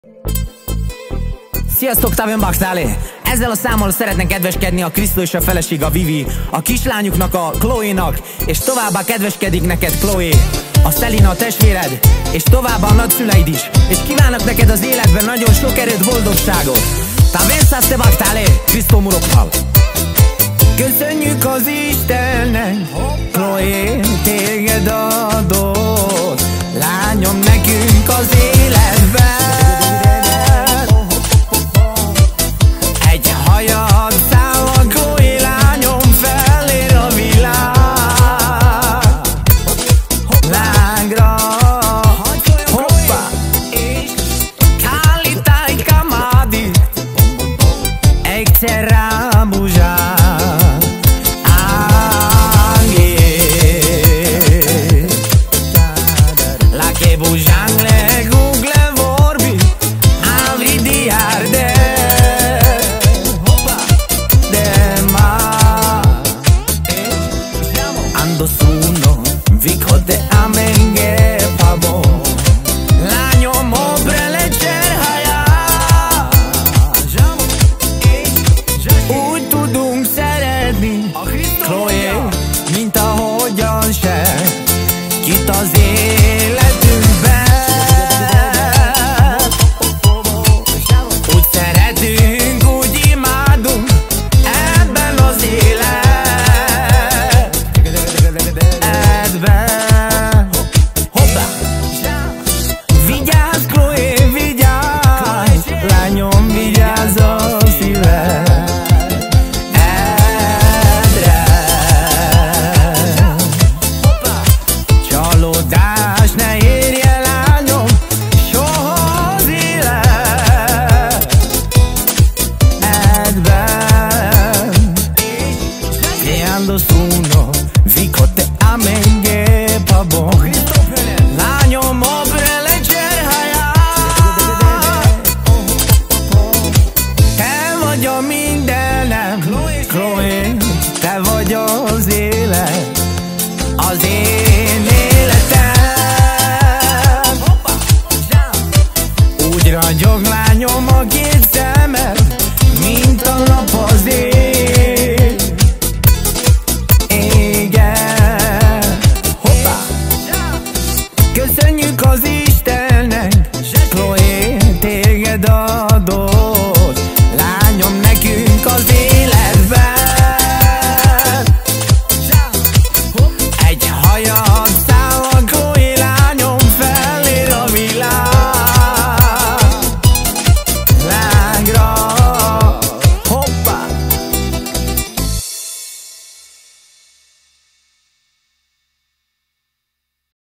Sziasztok, Octavian Baxnálé! Ezzel a számmal szeretnénk kedveskedni a Krisztó és a feleség, a Vivi, a kislányuknak, a Chloe-nak, és továbbá kedveskedik neked Chloe, a Selina, a testvéred, és továbbá a nagyszüleid is, és kívánok neked az életben nagyon sok erőt, boldogságot. Tavenszász te Baxnálé, Krisztó Murokhal. Köszönjük az Istennek, Chloe, téged adott, lányom, nekünk az életben. Egy hajad száll a Chloe, lányom, felér a világ lágra. Hoppá! Kállítáj kamádi, egyszer rábuzsál. Chloe, mint ahogyan se kit az életünkben. Úgy szeretünk, úgy imádunk ebben az életben. Hoppá! Vigyázz, Chloe, vigyázz, lányom, vigyázz a szíved. Ne érje, lányom, soha az életben. Creando uno, vico te amenge pabo. Lányom, obre leger hayat. Te vagy a mindenem, Chloe, te vagy az élet, az én életem. Úgy ragyog, lányom, a két szemed, mint a nap az ég.